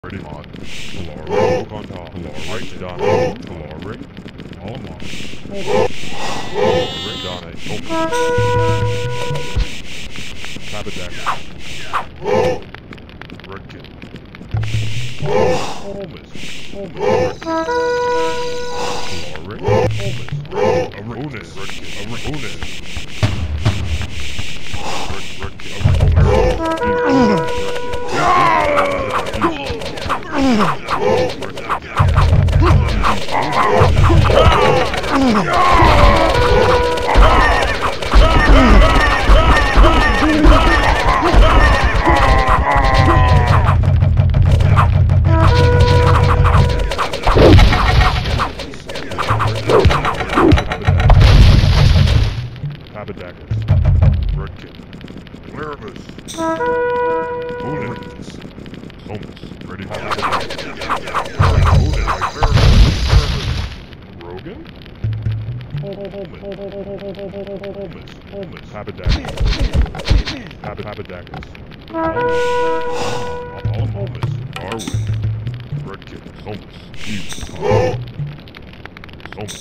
Ready on. Glory. Conta. Glory. Donna. Glory. Alma. Glory. Donna. Tabadak. Redkin. Holmes. Glory. Holmes. Arunas. Redkin. Arunas. Tabadakas. Redkin. Larabus. Hoonins. Holmes. Ready. Rogan? Holmes. Tabadakas. Tabadakas. Holmes. Arwin. Redkin. Holmes. Holmes.